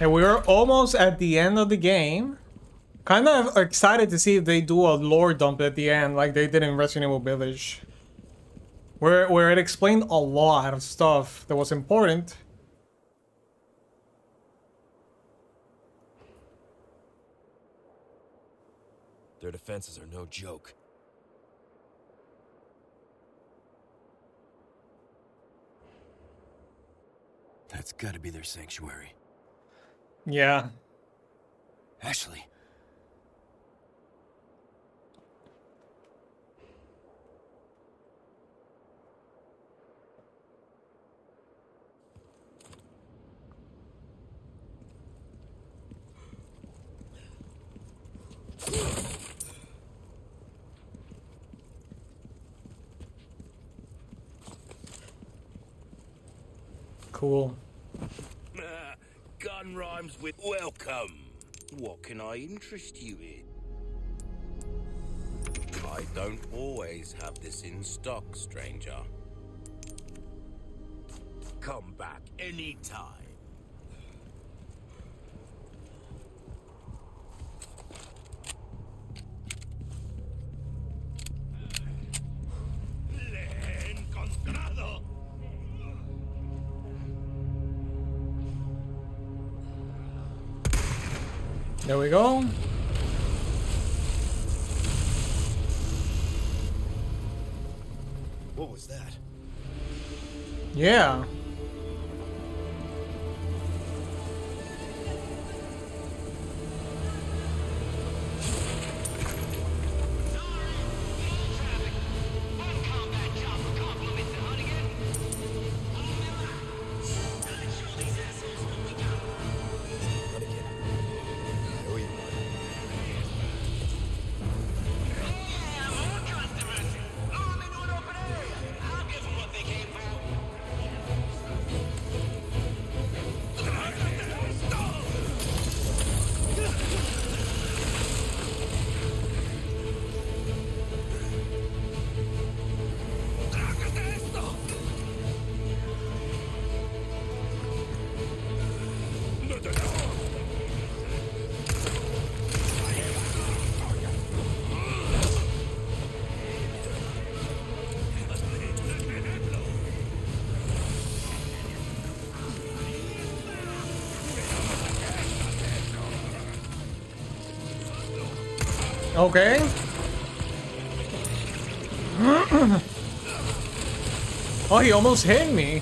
Okay, we're almost at the end of the game. Kind of excited to see if they do a lore dump at the end, like they did in Resident Evil Village. Where it explained a lot of stuff that was important. Their defenses are no joke. That's gotta be their sanctuary. Yeah. Ashley. Cool. Gun rhymes with welcome. What can I interest you in? I don't always have this in stock, stranger. Come back anytime. Le he encontrado. There we go. What was that? Yeah. Okay. Oh, he almost hit me.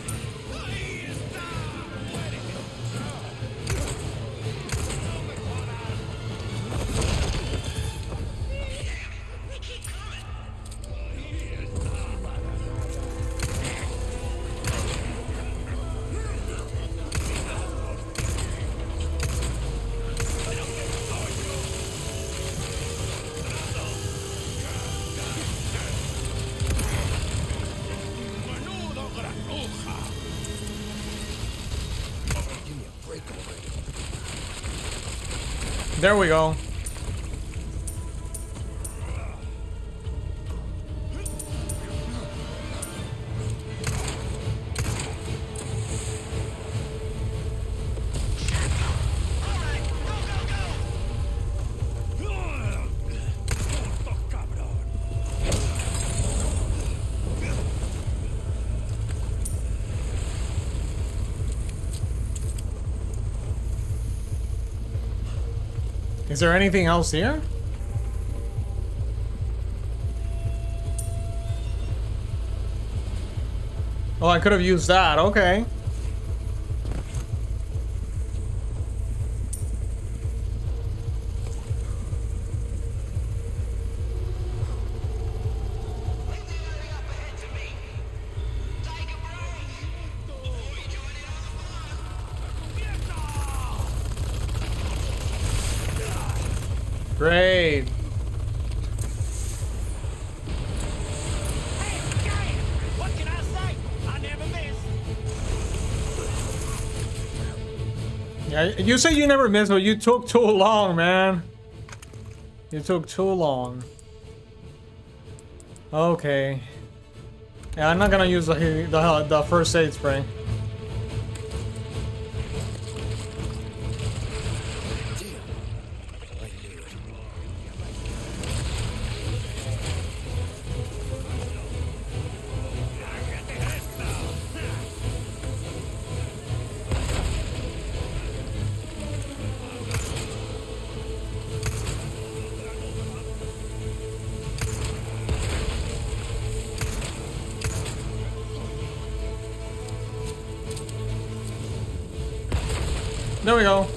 There we go. Is there anything else here? Oh, I could have used that. Okay. Great. What can I say? I never miss. Yeah, you say you never miss, but you took too long, man. You took too long. Okay. Yeah, I'm not gonna use the first aid spray. There we go.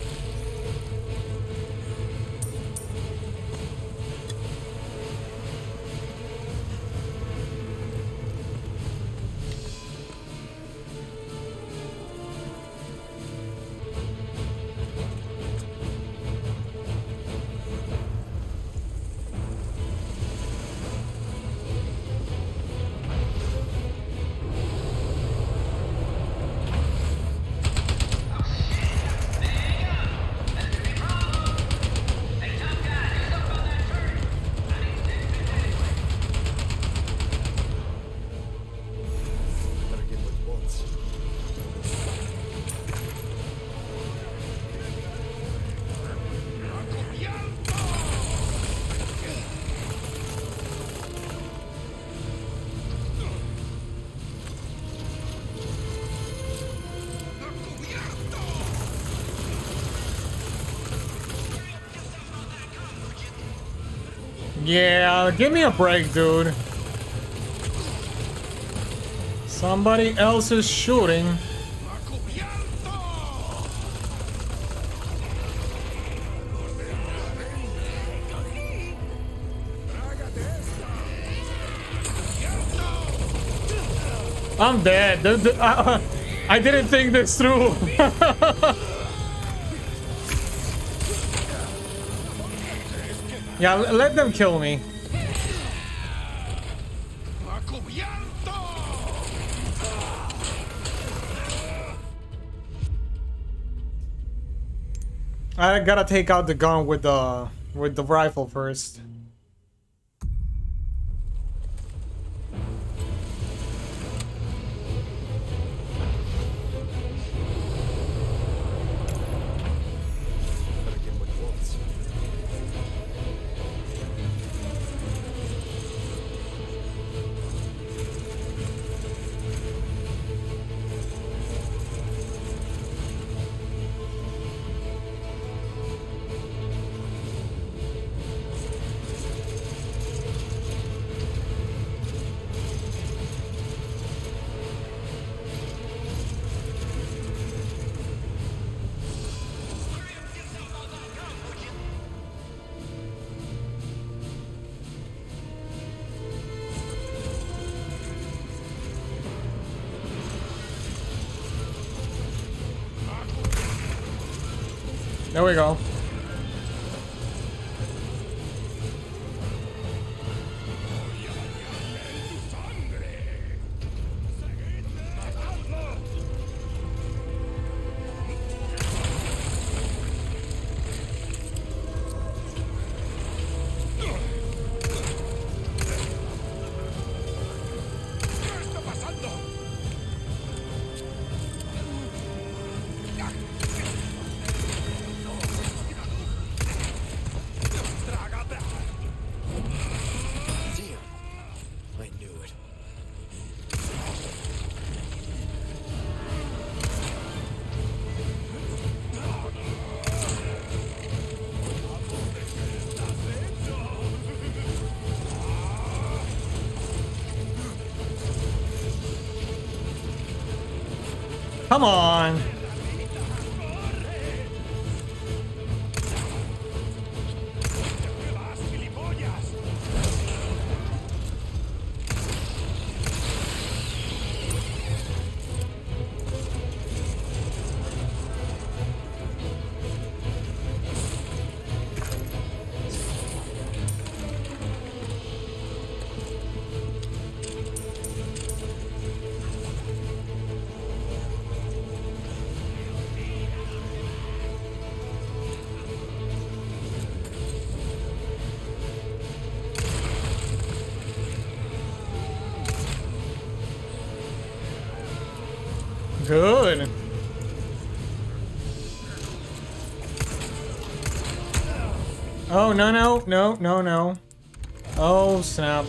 Yeah, give me a break, dude. Somebody else is shooting. I'm dead. I didn't think this through. Yeah, let them kill me. I gotta take out the gun with the rifle first. There we go. Come on. Good. Oh, no, no, no, no, no. Oh, snap.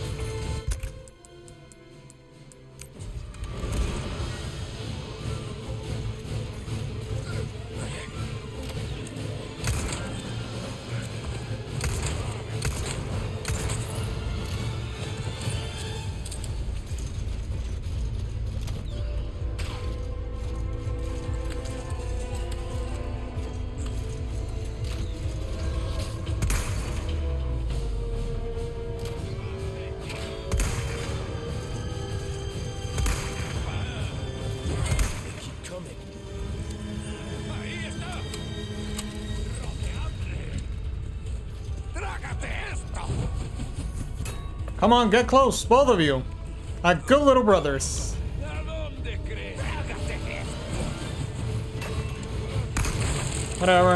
Come on, get close, both of you. Like good little brothers. Whatever.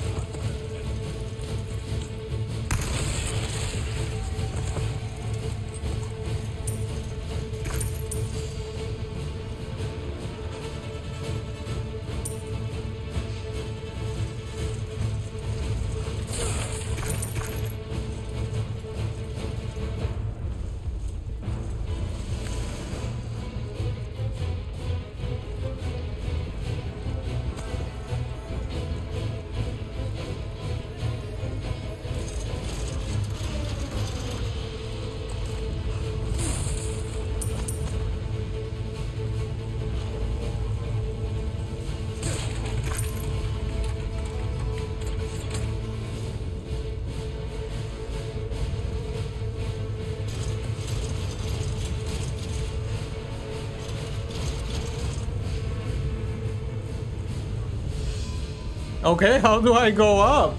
Okay, how do I go up?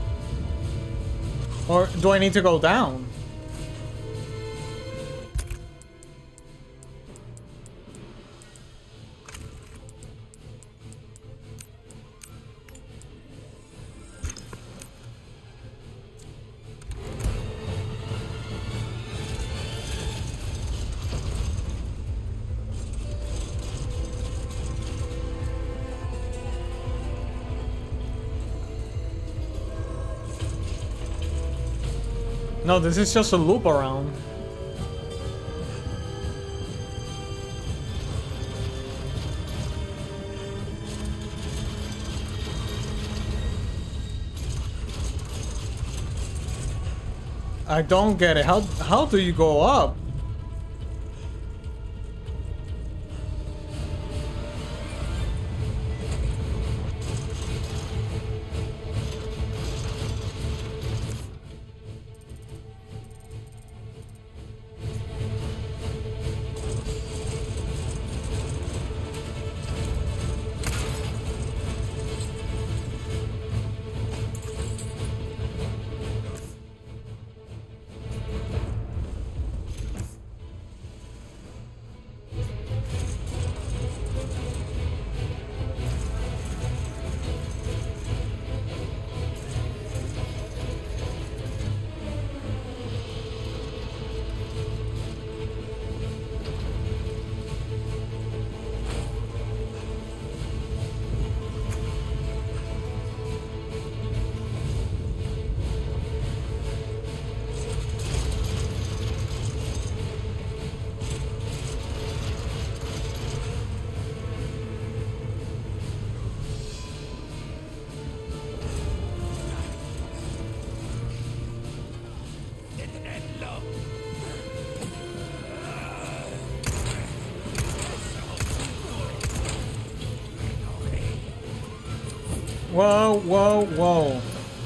Or do I need to go down? No, this is just a loop around. I don't get it. How do you go up? Whoa, whoa, whoa.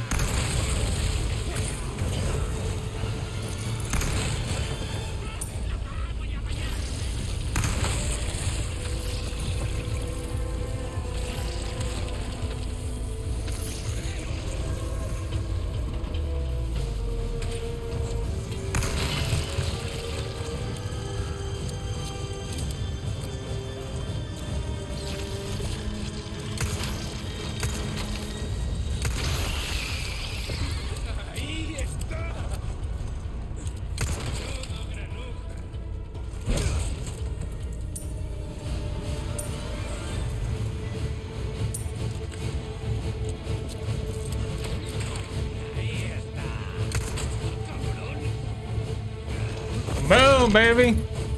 Boom, baby.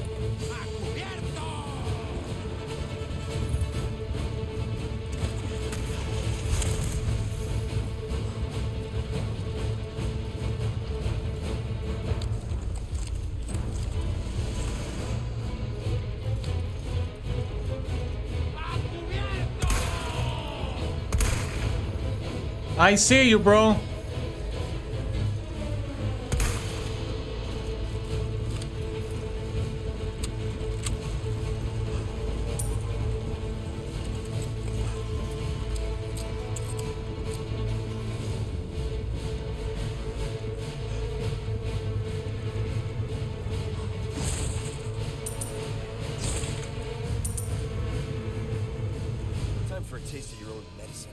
I see you, bro. tasted your own medicine?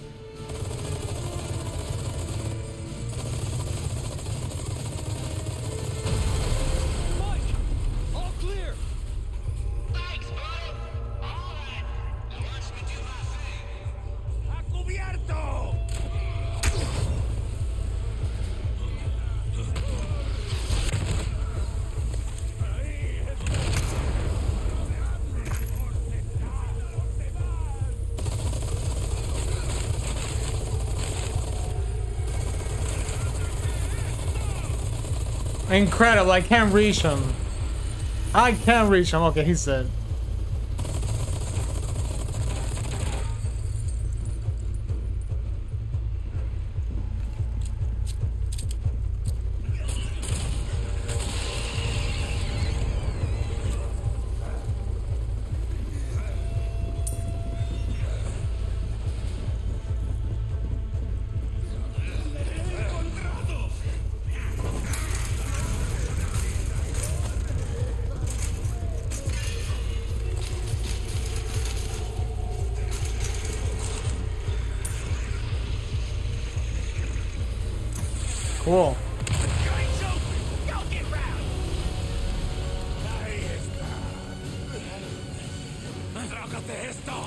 Mike! All clear! Thanks, buddy. All right. Now watch me do my thing. ¡A cubierto! Incredible, I can't reach him. I can't reach him. Okay, he's dead. Cool. Joint's open! Go get round! Ahí está. ¡Trágate esto!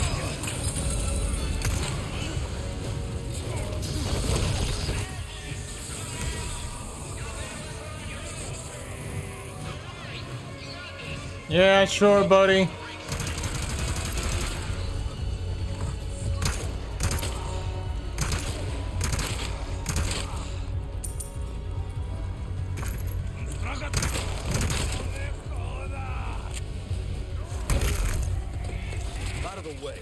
Yeah, sure, buddy. Out of the way.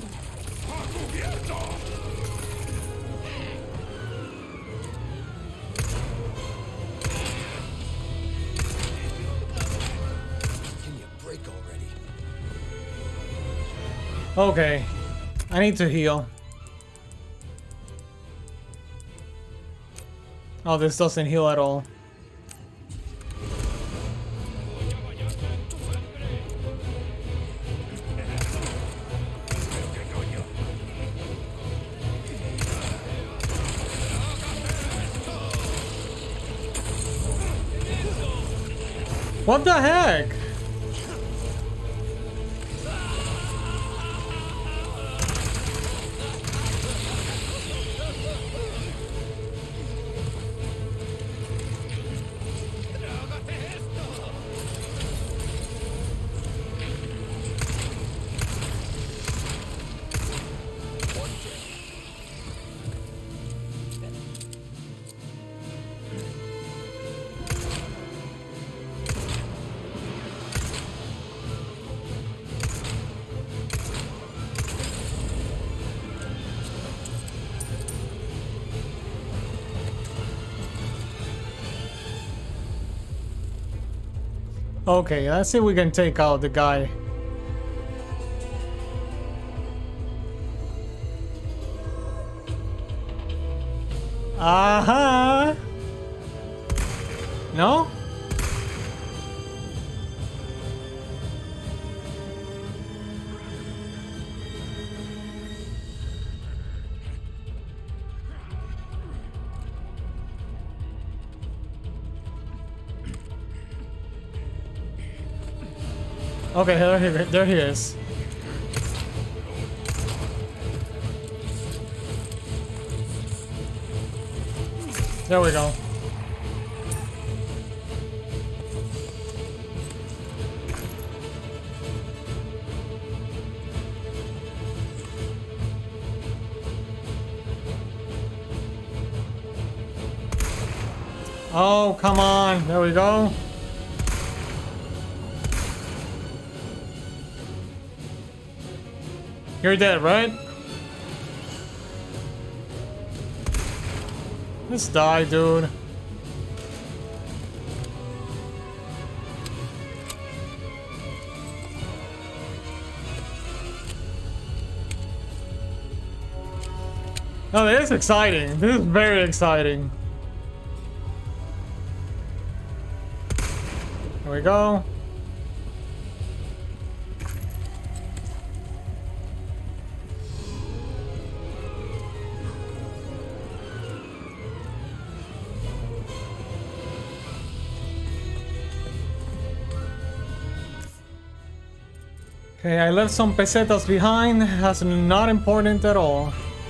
Can you break already? Okay. I need to heal. Oh, this doesn't heal at all. What the heck? Okay, let's see if we can take out the guy. Uh-huh. No? Okay, there he is. There we go. Oh, come on. There we go. You're dead, right? Let's die, dude. Oh, this is exciting. This is very exciting. There we go. Okay, I left some pesetas behind. That's not important at all.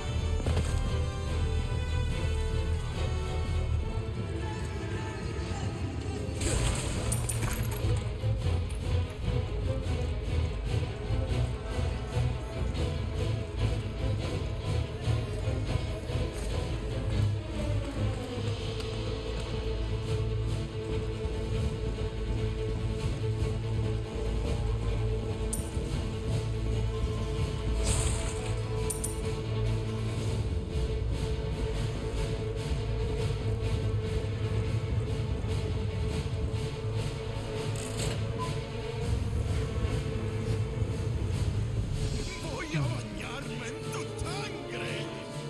Voy a bañarme en tu sangre.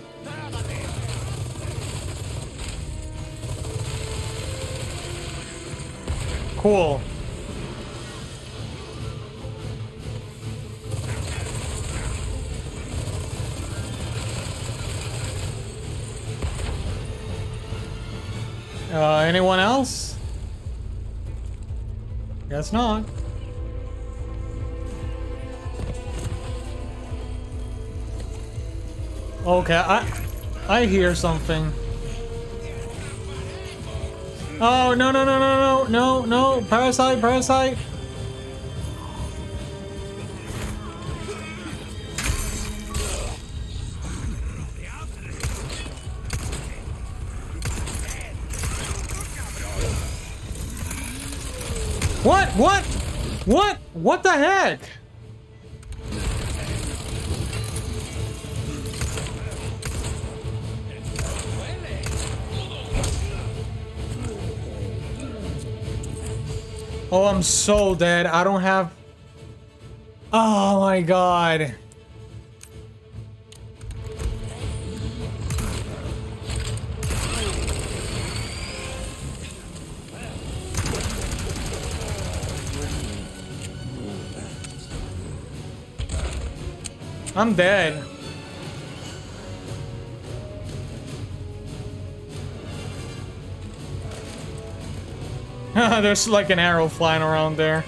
Cool. Anyone else? Guess not. Okay, I hear something. Oh, no, no, no, no, no, no, no. Parasite, parasite. What? What? What? What the heck? Oh, I'm so dead. I don't have... Oh my god. I'm dead. There's like an arrow flying around there.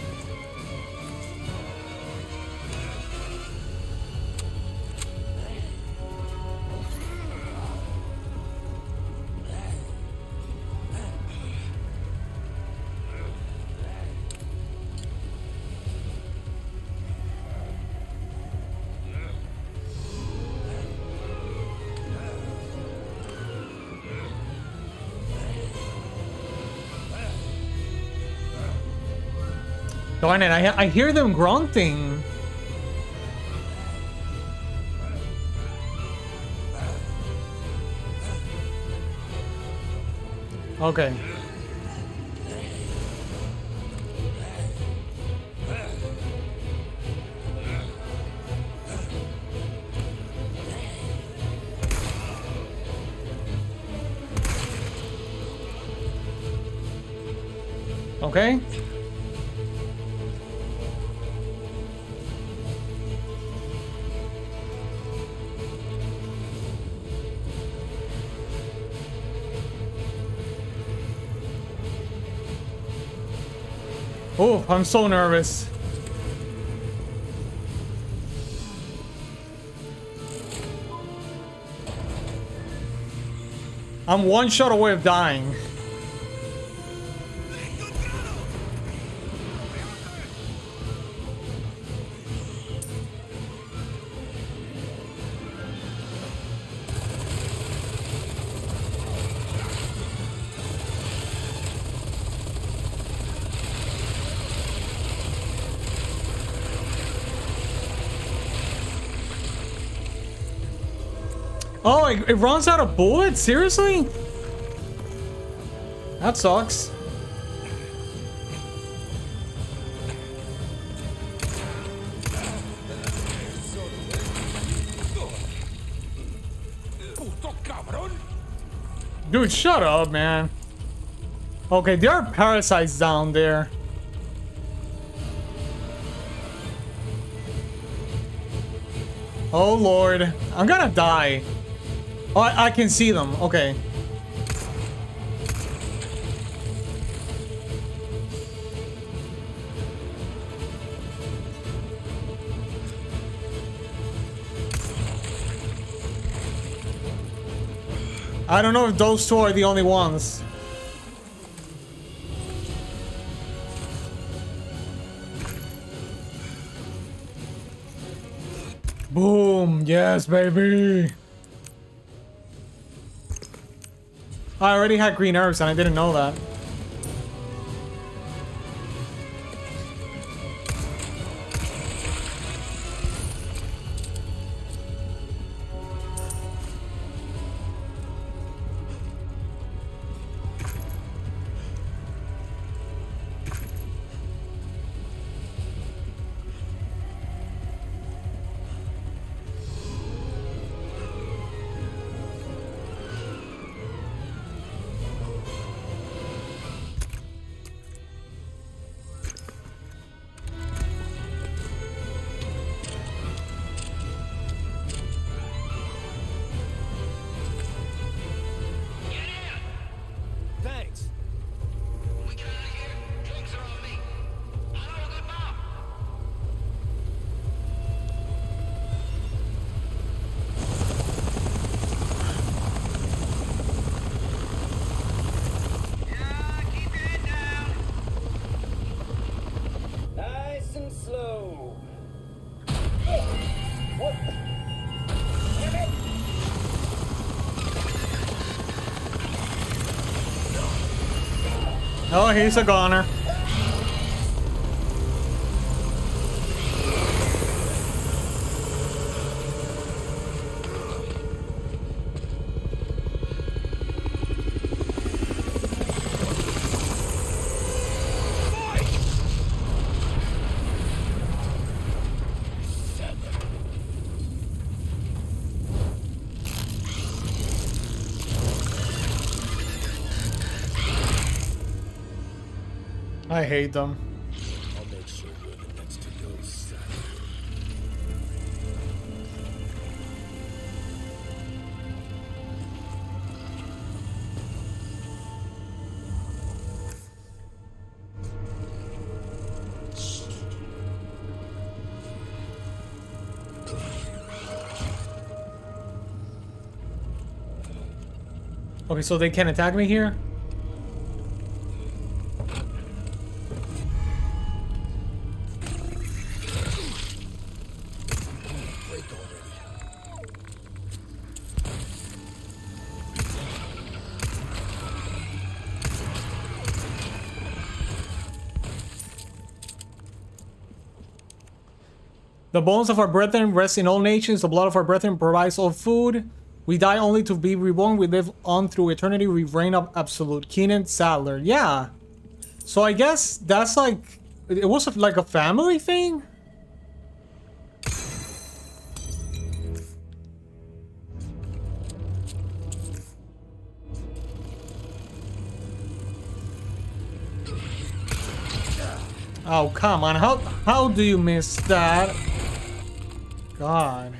Darn it, I hear them grunting. Okay. Okay. Oh, I'm so nervous. I'm one shot away of dying. Oh, it runs out of bullets? Seriously? That sucks. Dude, shut up, man. Okay, there are parasites down there. Oh, Lord. I'm gonna die. Oh, I can see them. Okay. I don't know if those two are the only ones. Boom! Yes, baby! I already had green herbs and I didn't know that. Thanks. We get out of here. Drinks are on me. I know a good bar. Yeah, keep your head down. Nice and slow. Oh, he's a goner. I hate them. I'll make sure you're the next to go, son. Okay, so they can't attack me here? Break already. The bones of our brethren rest in all nations. The blood of our brethren provides all food. We die only to be reborn. We live on through eternity. We reign of absolute. Keenan Sadler. Yeah. So I guess that's like... It was like a family thing? Oh, come on. How do you miss that? God.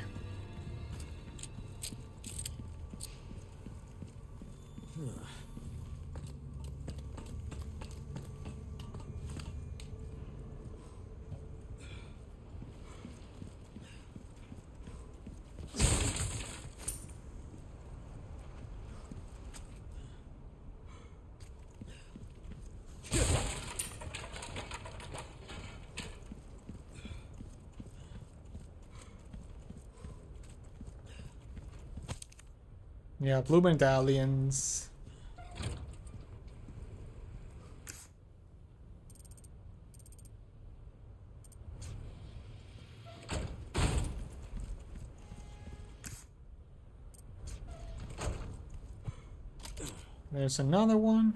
Yeah, blue medallions. There's another one.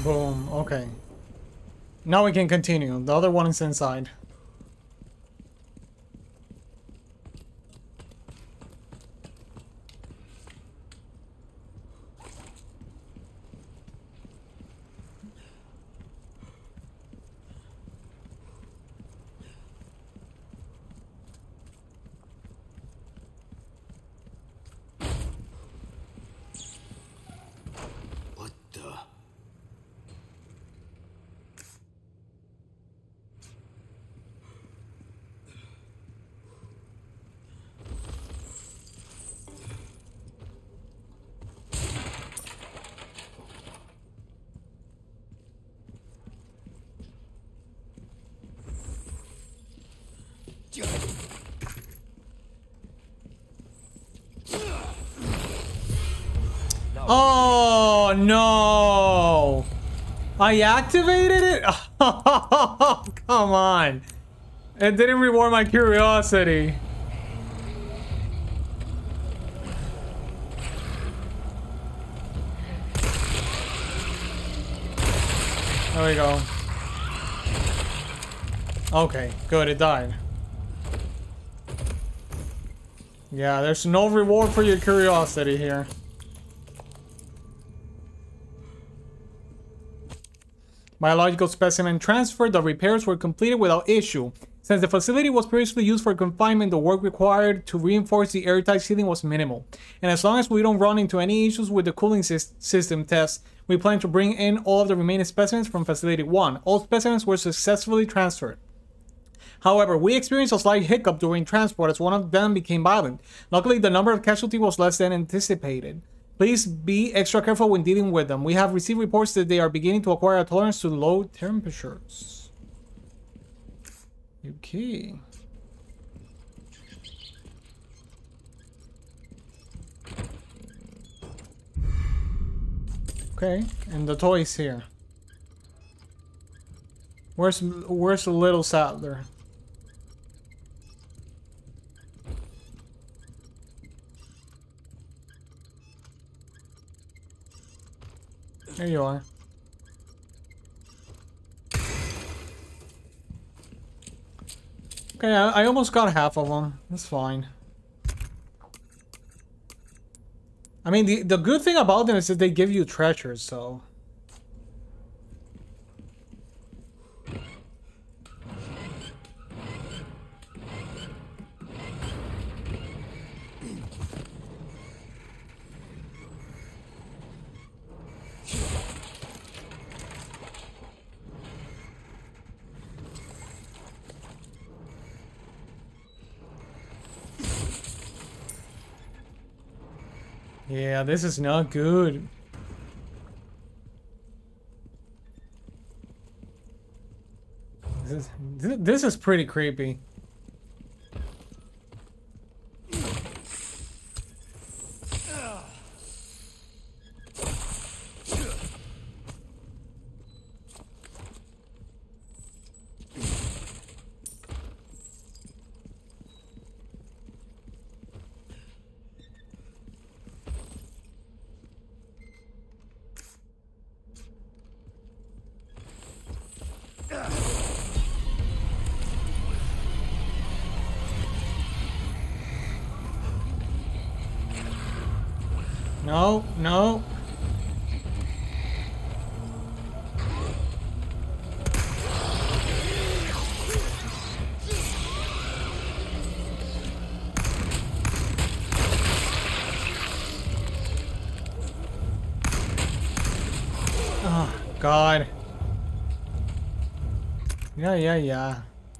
Boom. Okay. Now we can continue. The other one is inside. What the? Oh no! I activated it? Oh, come on. It didn't reward my curiosity. There we go. Okay, good, it died. Yeah, there's no reward for your curiosity here. Biological specimen transferred. The repairs were completed without issue. Since the facility was previously used for confinement, the work required to reinforce the airtight ceiling was minimal. And as long as we don't run into any issues with the cooling system test, we plan to bring in all of the remaining specimens from Facility 1. All specimens were successfully transferred. However, we experienced a slight hiccup during transport as one of them became violent. Luckily, the number of casualties was less than anticipated. Please be extra careful when dealing with them. We have received reports that they are beginning to acquire a tolerance to low temperatures. Okay. Okay, and the toys here. Where's the little Saddler? There you are. Okay, I almost got half of them. That's fine. I mean, the good thing about them is that they give you treasures, so... Yeah, this is not good. This is pretty creepy. No, no. Oh, God. Yeah.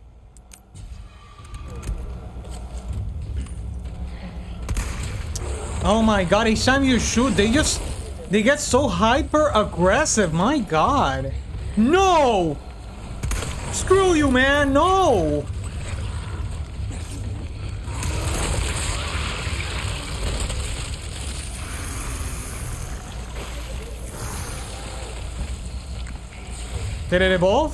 Oh my God, each time you shoot, they get so hyper aggressive. My God. No! Screw you, man. No! Did it evolve?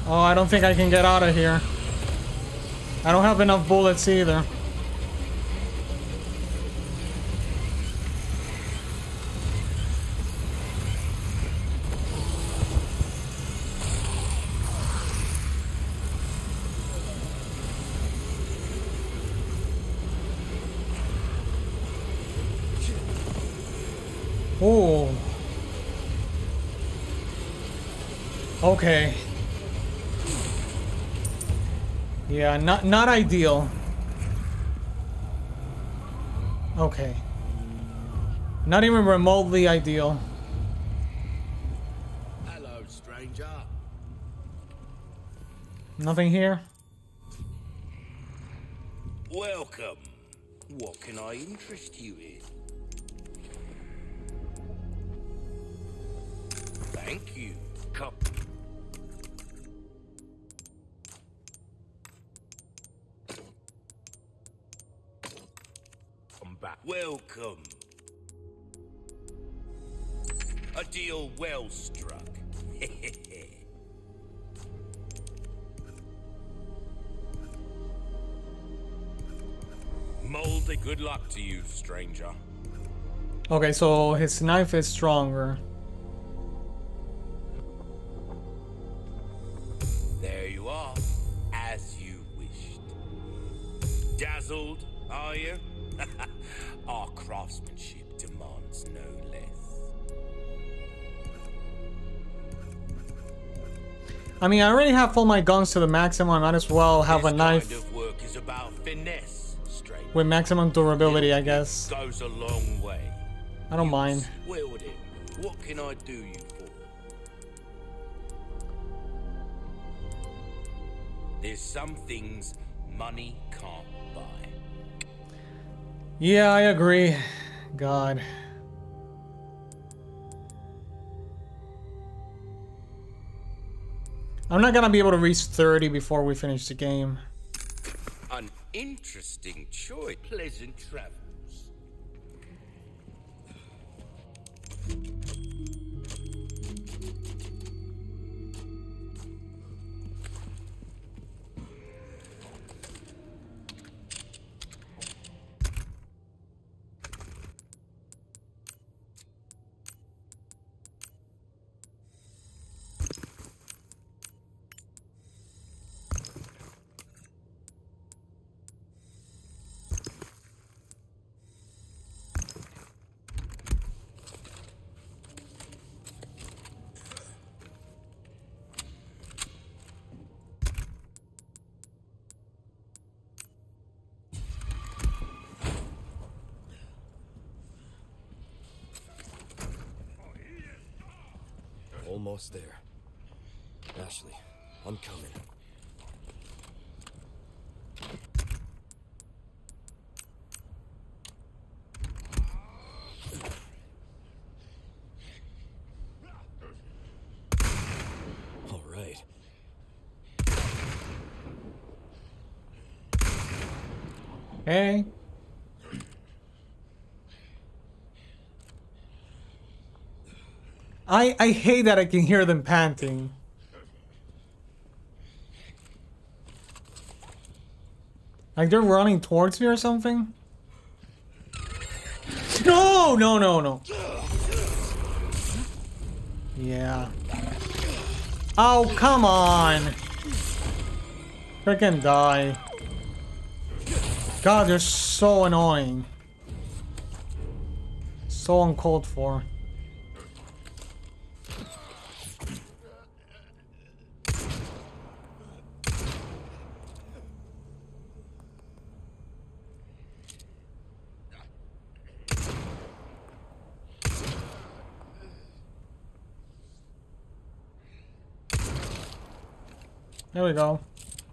Oh, I don't think I can get out of here. I don't have enough bullets either. Oh. Okay. Yeah, not ideal. Okay. Not even remotely ideal. Hello, stranger. Nothing here? Welcome. What can I interest you in? Thank you. Come. Come back. Welcome. A deal well struck. Moldy. Good luck to you, stranger. Okay, so his knife is stronger. There you are, as you wished. Dazzled, are you? Our craftsmanship demands no less. I mean, I already have all my guns to the maximum. I might as well have a knife This kind of work is about finesse, stranger. with maximum durability, I guess. Goes a long way. I don't mind. Wielding. What can I do you for? There's some things money can't buy. Yeah, I agree. God. I'm not gonna be able to reach 30 before we finish the game. An interesting choice. Pleasant travels. Almost there. Ashley, I'm coming. All right. Hey. I hate that I can hear them panting. Like they're running towards me or something? No, no, no, no. Yeah. Oh, come on. Freaking die. God, they're so annoying. So uncalled for. There we go.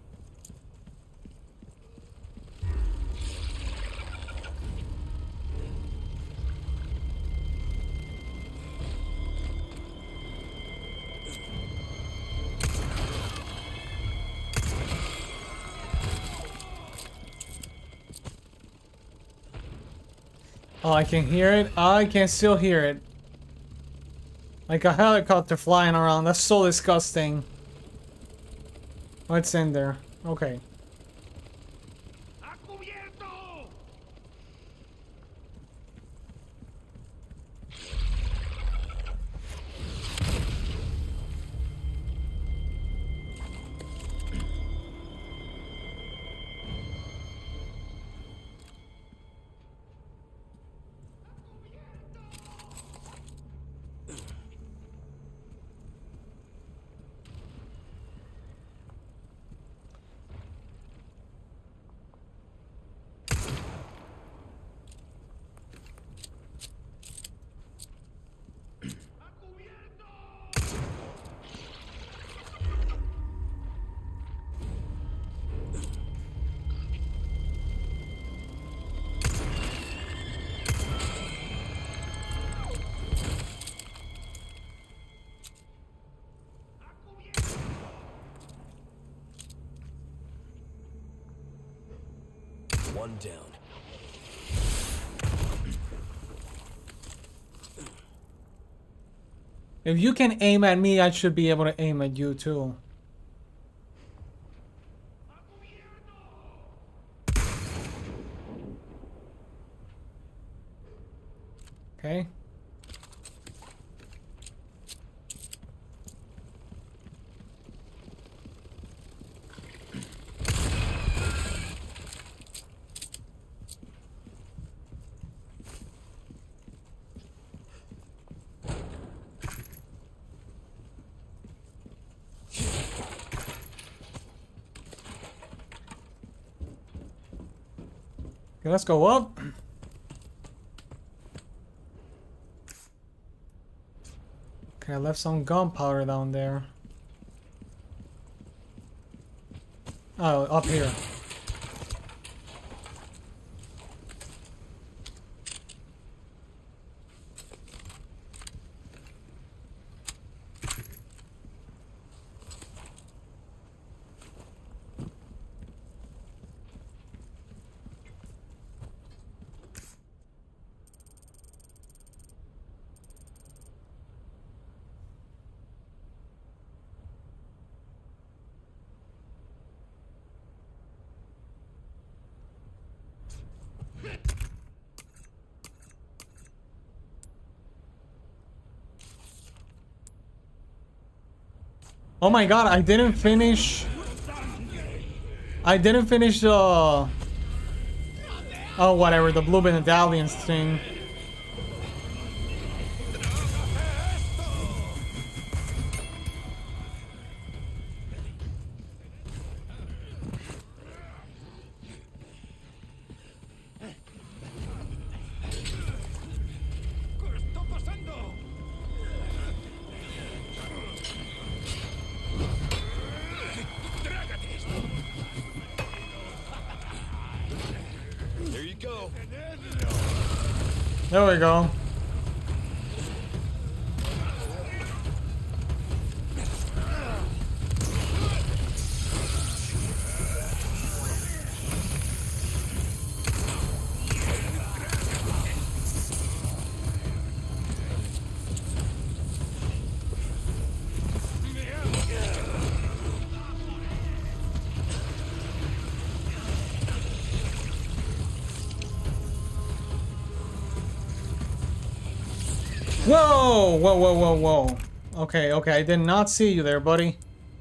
Oh, I can hear it. I can still hear it. Like a helicopter flying around. That's so disgusting. What's in there? Okay. ¡A cubierto! One down. If you can aim at me, I should be able to aim at you too. Okay. Okay, let's go up. Okay, I left some gunpowder down there. Oh, up here. Oh my god, I didn't finish oh whatever, the blue medallions thing. ¿Qué está pasando? ¡Trágate esto! There you go. There we go. Whoa! Whoa, whoa, whoa, whoa. Okay, okay, I did not see you there, buddy.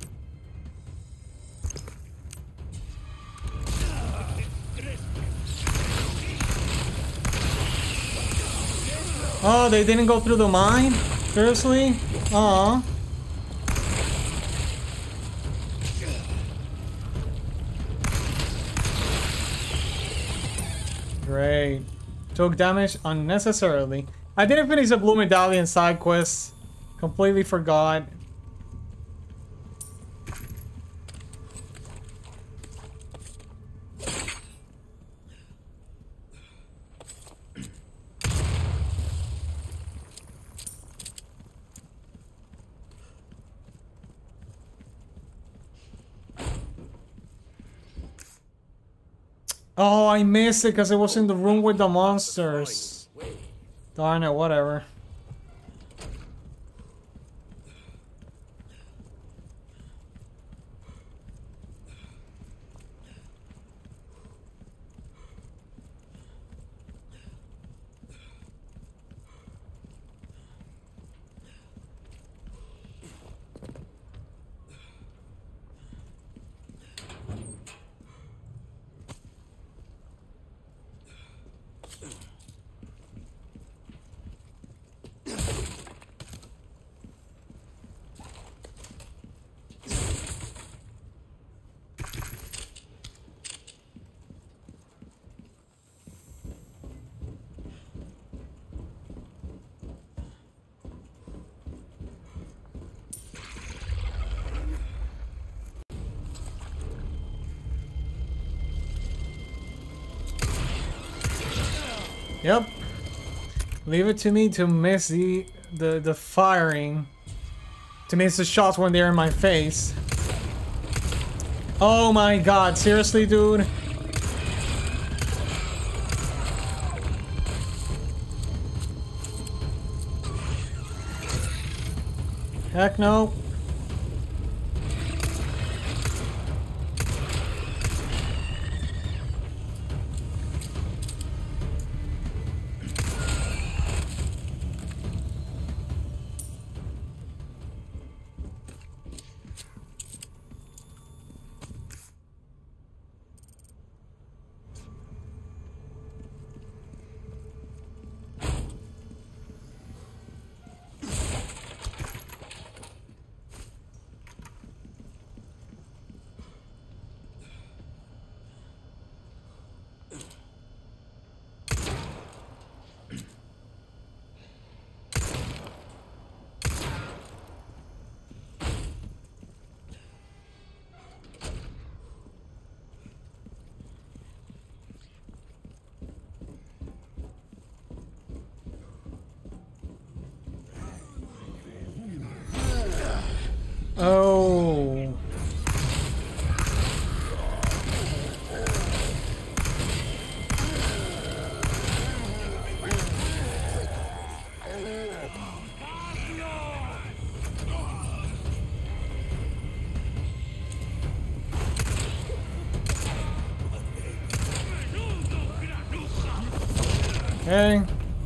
Oh, they didn't go through the mine? Seriously? Aw. Great. Took damage unnecessarily. I didn't finish the blue medallion side quest. Completely forgot. Oh, I missed it because it was in the room with the monsters. Darn it, whatever. Yep. Leave it to me to miss the firing. To miss the shots when they're in my face. Oh my god, seriously, dude? Heck no. Oh. Okay.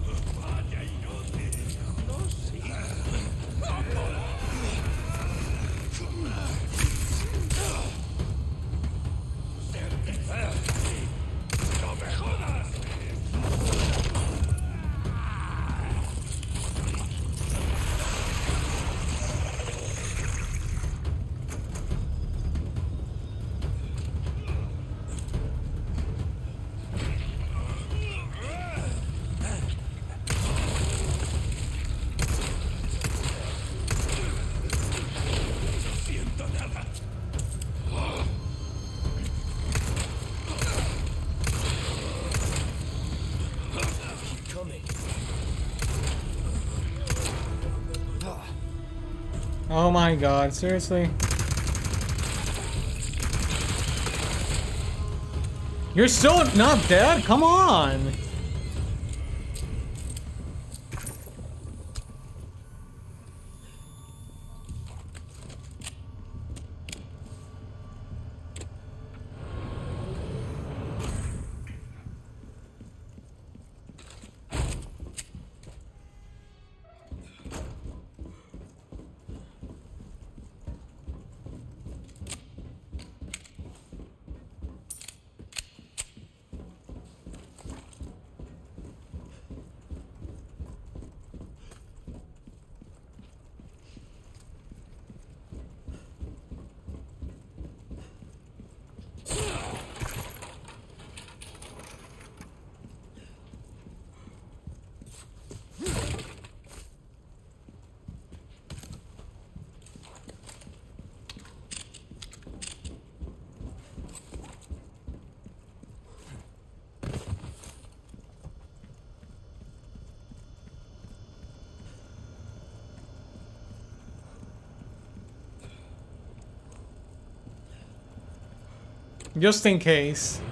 Oh my god, seriously? You're still not dead? Come on! Just in case.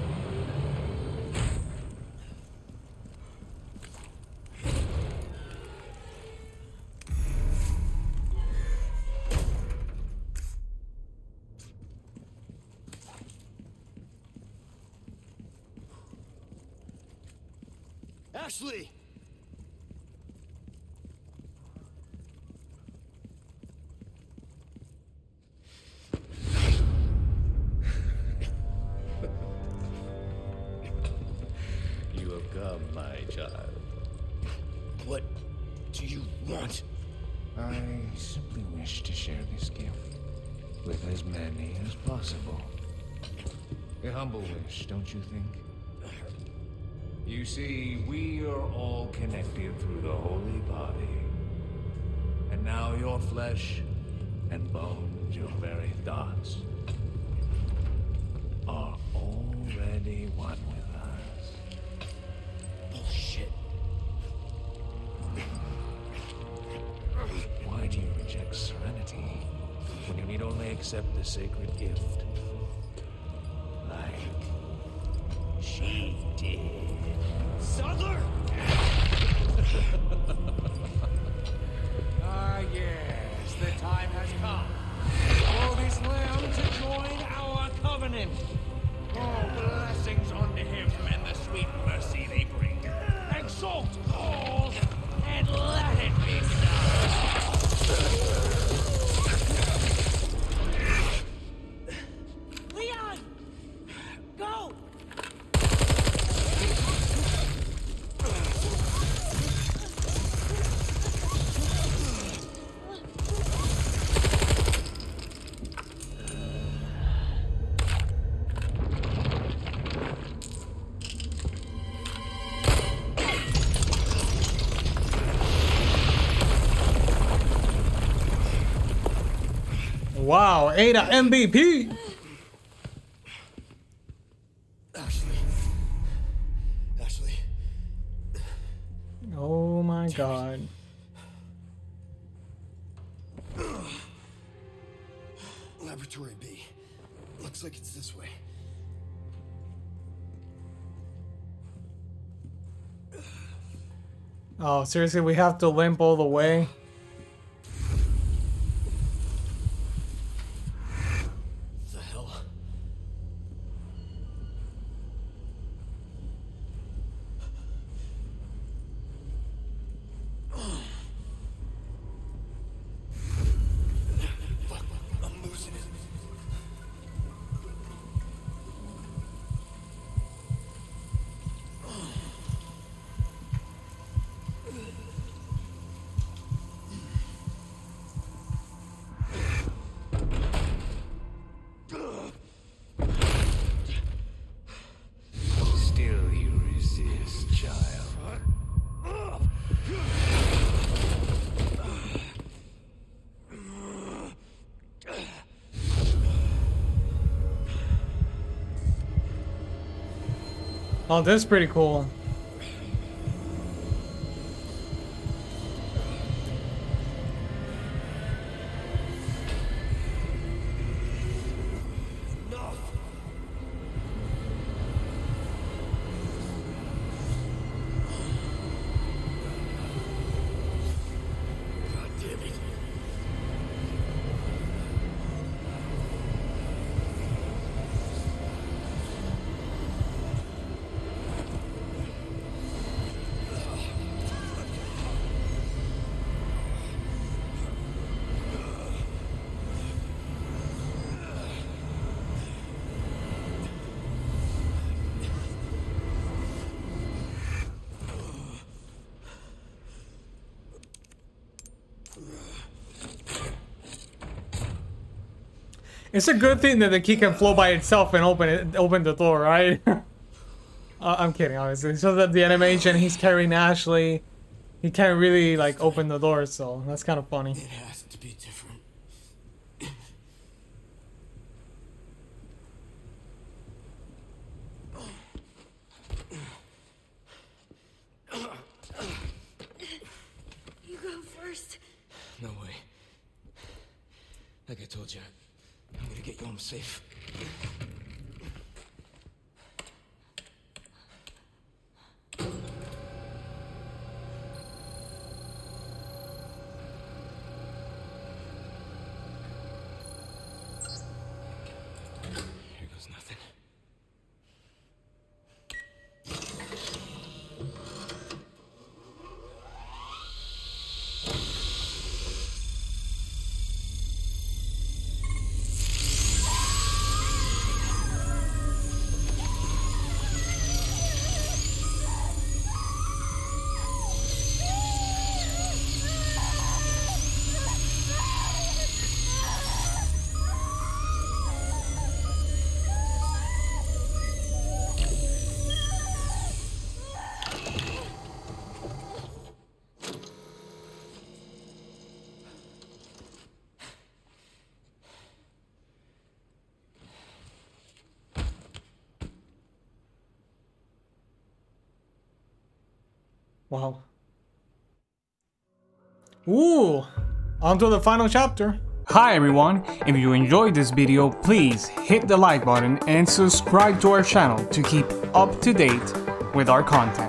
Ashley! You have come, my child. What do you want? I simply wish to share this gift with as many as possible. A humble wish, don't you think? You see, we are all connected through the holy body. And now your flesh and bones, your very thoughts, are already one with us. Bullshit. perfect serenity when you need only accept the sacred gift. Like she did. Sadler! Ah, yes, the time has come for this lamb to join our covenant. Oh, blessings unto him and the sweet mercy they bring. Exalt all and let it be done. Leon! Go! Wow, Ada MVP. Ashley. Oh my god. Laboratory B. Looks like it's this way. Oh, seriously, we have to limp all the way? The hell? Fuck, I'm losing it. Still you resist, child. Oh, this is pretty cool. God damn it. It's a good thing that the key can flow by itself and open the door, right? I'm kidding, obviously. So that the animation, he's carrying Ashley, he can't really like open the door, so that's kind of funny. It has to be different. You go first. No way. Like I told you, I'm gonna get you home safe. Here goes nothing. Wow. Ooh, On to the final chapter. Hi everyone, if you enjoyed this video, please hit the like button and subscribe to our channel to keep up to date with our content.